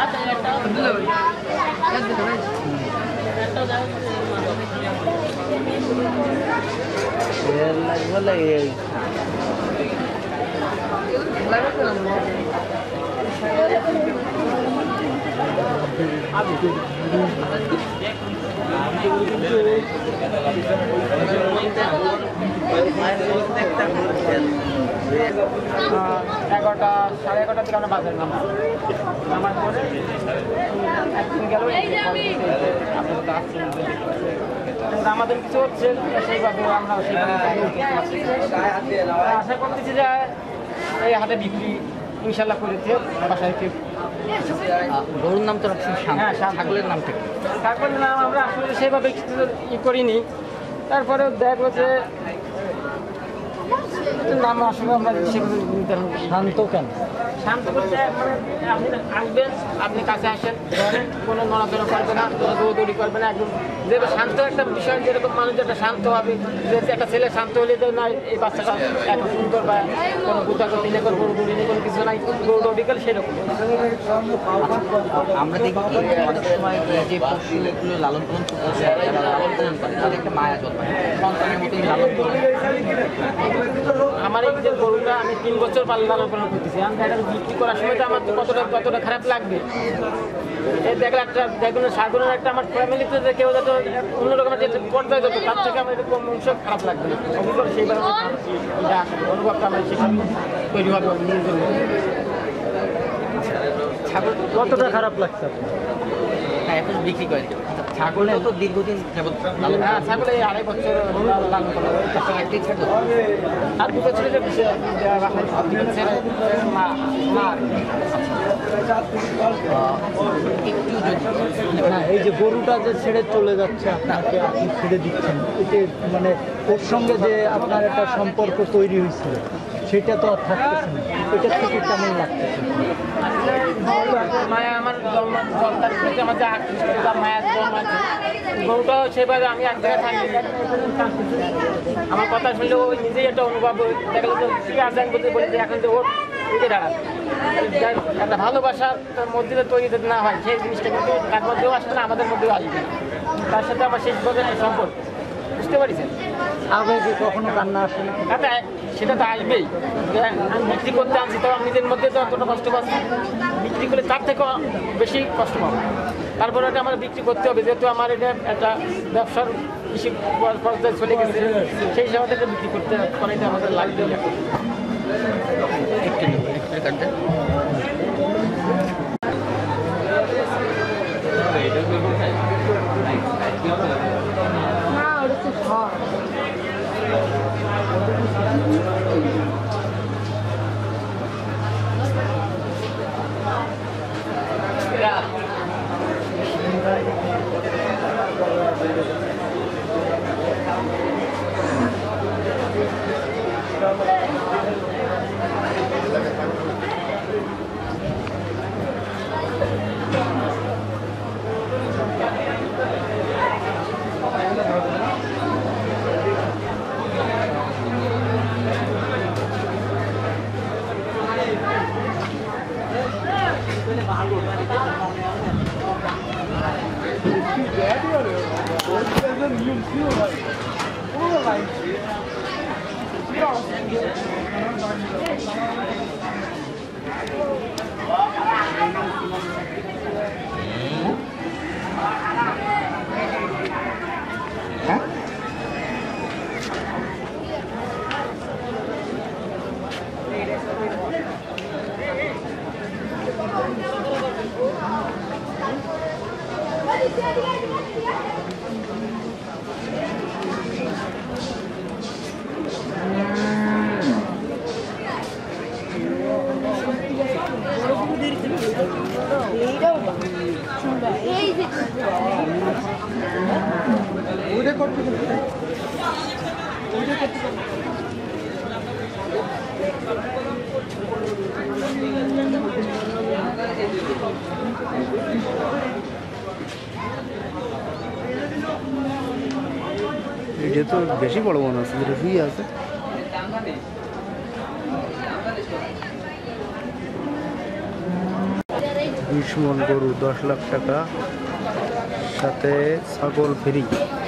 এগারোটা সাড়ে 11টার দিকে আমরা বাজার নামার পরে একদিন গেল আমাদের কিছু হচ্ছে সেইভাবে আমরা আশা করতেছি যে এই হাটে বিক্রি ইনশাল্লাহ করেছে বাসায় গরুর নাম তো রাখছেন ছাগলের নাম থেকে ছাগলের নাম আমরা আসলে সেভাবে কিছু ই করিনি তারপরে দেখবো যে নাম আসলে আমরা শান্ত কেন শান্ত করতে মানে আপনি আসবেন আপনি কাছে আসেন ধরেন কোনো নড়াচড়া করবে না কোনো দৌড়দৌড়ি করবে না একদম যেভাবে শান্ত একটা বিষয় যেরকম মানুষ একটা শান্ত হবে যে একটা ছেলে শান্ত হলে যে না এই বাচ্চাটা এত সুন্দর বা কোনো গুতাগুতি নেই কোনো দৌড়দৌড়ি নেই কোনো কিছু নাই দৌড়দৌড়ি করে সেরকম আমরা দেখি অনেক সময় যে পশুগুলো লালন পালন করতেছে লালন পালন করে তাদের একটা মায়া জন্মায় সন্তানের মতোই লালন পালন আমার এই যে গরুটা আমি 3 বছর লালন পালন করতেছি আমি এটা বিক্রি করার সময় তো আমার তো কতটা খারাপ লাগবে এই দেখলে একটা দেখুন সাধারণ একটা আমার ফ্যামিলিতে যে কেউ যাতে অন্যরকমের যে পর্যায়ে যেত তার থেকে আমার এরকম অংশ খারাপ লাগবে অভিজ্ঞতা সেইভাবে অনুভবটা আমার সেখানে তৈরি হবে ছাগল কতটা খারাপ লাগছে হ্যাঁ এখন বিক্রি করে ছাগলের তো দীর্ঘদিন হ্যাঁ ছাগল এই 2.5 বছর লালন পালন একটি ছাগল আর 2 বছর এই যে গরুটা যে ছেড়ে চলে যাচ্ছে আপনাকে আপনি ছেড়ে দিচ্ছেন এতে মানে ওর সঙ্গে যে আপনার একটা সম্পর্ক তৈরি হয়েছিল সেটা তো আর থাকতেছে না এটা থেকে কেমন লাগতেছে মায়া আমার জন্ম আমার যে আকৃষ্ট মায়ের জন্ম আছে গরুটাও সেভাবে আমি এক জায়গায় থাকি আমার কথা শুনলে ওই নিজেই একটা অনুভব দেখা গেল ঠিক আছে বলতে বলি যে এখন যে ওর উঠে দাঁড়াবে একটা ভালোবাসার মধ্যে তৈরি যদি না হয় সেই জিনিসটা কিন্তু তার মধ্যেও আসবে না আমাদের মধ্যেও আসবে তার সাথে আমার শেষভাবে সম্পর্ক বুঝতে পারছেন আগে যে কখনো কান্না আসে না সেটা তো আসবেই আমি বিক্রি করতে আনছি তো আমি নিজের মধ্যে তো অতটা কষ্ট পাচ্ছি বিক্রি করে তার থেকেও বেশি কষ্ট পাবো তারপরে এটা আমার বিক্রি করতে হবে যেহেতু আমার এটা একটা ব্যবসার কৃষি পর্যায়ে চলে গেছে সেই হিসাবে এটা বিক্রি করতে এটা আমাদের লাগবে এটা তো বেশি বড় মনে আছে যেটা শুয়ে আছে 20 মণ গরু 10 লাখ টাকা, সাথে ছাগল ফ্রি।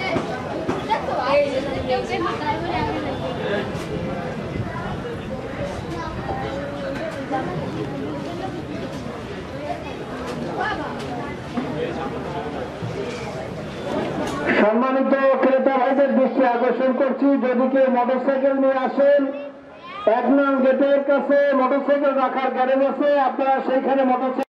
সম্মানিত ক্রেতা ভাইদের দৃষ্টি আকর্ষণ করছি, যদি কেউ মোটরসাইকেল নিয়ে আসেন, 1 নং গেটের কাছে মোটরসাইকেল রাখার গ্যারেজ আছে, আপনারা সেইখানে মোটরসাইকেল